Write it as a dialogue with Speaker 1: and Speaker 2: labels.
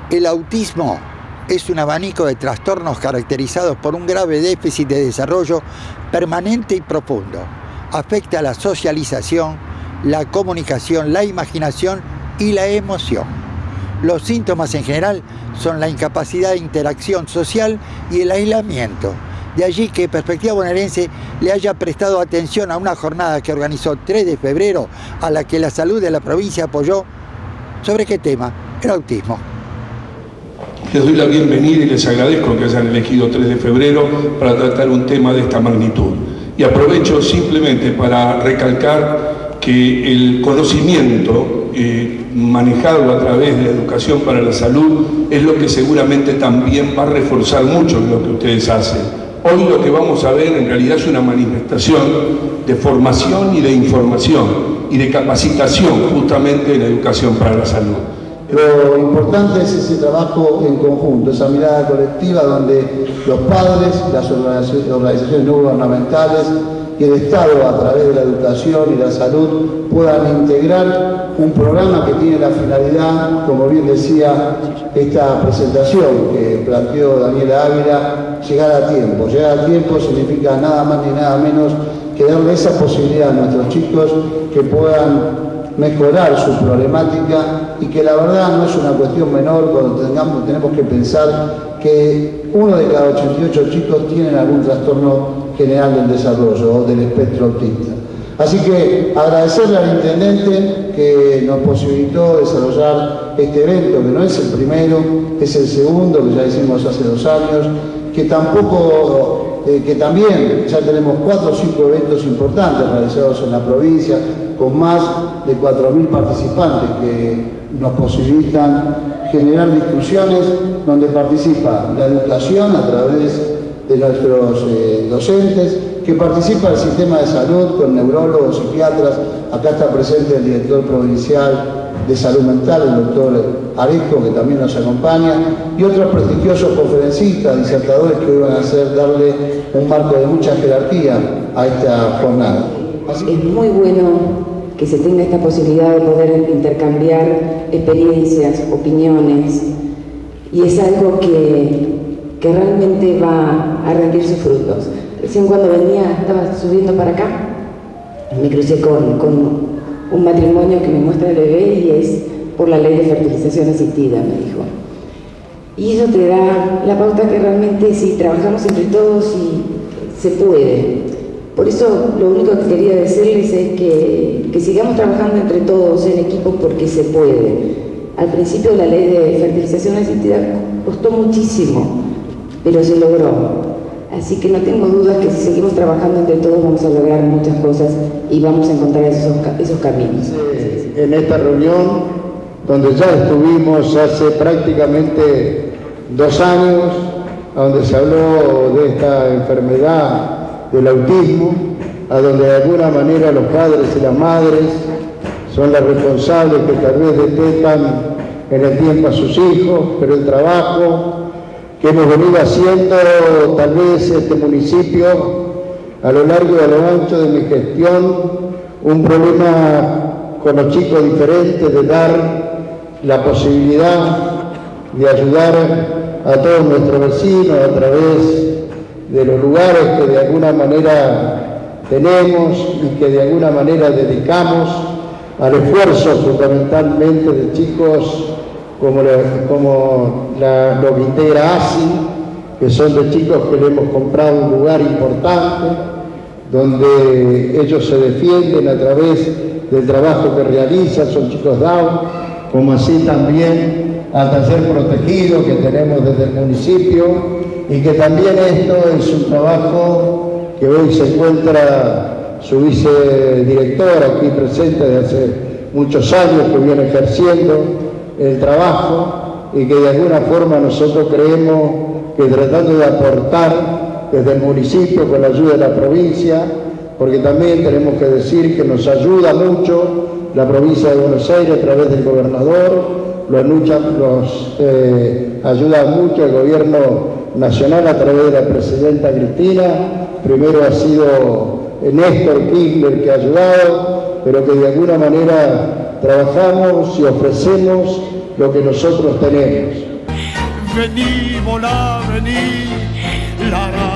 Speaker 1: El autismo es un abanico de trastornos caracterizados por un grave déficit de desarrollo permanente y profundo. Afecta a la socialización, la comunicación, la imaginación y la emoción. Los síntomas en general son la incapacidad de interacción social y el aislamiento. De allí que Perspectiva Bonaerense le haya prestado atención a una jornada que organizó 3 de febrero, a la que la salud de la provincia apoyó. ¿Sobre qué tema? El autismo.
Speaker 2: Les doy la bienvenida y les agradezco que hayan elegido 3 de febrero para tratar un tema de esta magnitud. Y aprovecho simplemente para recalcar que el conocimiento manejado a través de la educación para la salud es lo que seguramente también va a reforzar mucho lo que ustedes hacen. Hoy lo que vamos a ver en realidad es una manifestación de formación y de información y de capacitación justamente en la educación para la salud.
Speaker 3: Lo importante es ese trabajo en conjunto, esa mirada colectiva donde los padres, las organizaciones no gubernamentales y el Estado a través de la educación y la salud puedan integrar un programa que tiene la finalidad, como bien decía esta presentación que planteó Daniela Ávila, llegar a tiempo. Llegar a tiempo significa nada más ni nada menos que darle esa posibilidad a nuestros chicos que puedan mejorar su problemática y que la verdad no es una cuestión menor cuando tenemos que pensar que 1 de cada 88 chicos tienen algún trastorno general del desarrollo o del espectro autista. Así que agradecerle al intendente que nos posibilitó desarrollar este evento, que no es el primero, es el segundo, que ya hicimos hace 2 años, que también ya tenemos 4 o 5 eventos importantes realizados en la provincia, con más de 4.000 participantes que nos posibilitan generar discusiones donde participa la educación a través de nuestros docentes, que participa el sistema de salud con neurólogos, psiquiatras. Acá está presente el director provincial de salud mental, el doctor Areco, que también nos acompaña, y otros prestigiosos conferencistas, disertadores que hoy van a darle un marco de mucha jerarquía a esta jornada.
Speaker 4: Es muy bueno que se tenga esta posibilidad de poder intercambiar experiencias, opiniones, y es algo que realmente va a rendir sus frutos. Recién cuando venía, estaba subiendo para acá, me crucé con un matrimonio que me muestra el bebé y es por la ley de fertilización asistida, me dijo. Y eso te da la pauta que realmente si trabajamos entre todos y se puede. Por eso lo único que quería decirles es que sigamos trabajando entre todos en equipo porque se puede. Al principio la ley de fertilización asistida costó muchísimo, pero se logró. Así que no tengo dudas que si seguimos trabajando entre todos vamos a lograr muchas cosas y vamos a encontrar esos caminos.
Speaker 3: En esta reunión, donde ya estuvimos hace prácticamente 2 años, donde se habló de esta enfermedad del autismo, a donde de alguna manera los padres y las madres son las responsables que tal vez detectan en el tiempo a sus hijos, pero el trabajo que hemos venido haciendo tal vez este municipio a lo largo y a lo ancho de mi gestión, un problema con los chicos diferentes de dar la posibilidad de ayudar a todos nuestros vecinos a través de los lugares que de alguna manera tenemos y que de alguna manera dedicamos al esfuerzo fundamentalmente de chicos como lo que integra ASI, que son de chicos que le hemos comprado un lugar importante, donde ellos se defienden a través del trabajo que realizan, son chicos Down, como así también al taller protegido que tenemos desde el municipio, y que también esto es un trabajo que hoy se encuentra su vicedirector aquí presente desde hace muchos años, que viene ejerciendo el trabajo y que de alguna forma nosotros creemos que tratando de aportar desde el municipio con la ayuda de la provincia, porque también tenemos que decir que nos ayuda mucho la provincia de Buenos Aires a través del gobernador, nos ayuda mucho el gobierno nacional a través de la presidenta Cristina. Primero ha sido Néstor Kirchner que ha ayudado, pero que de alguna manera trabajamos y ofrecemos lo que nosotros tenemos.
Speaker 5: vení, volá, vení, la, la.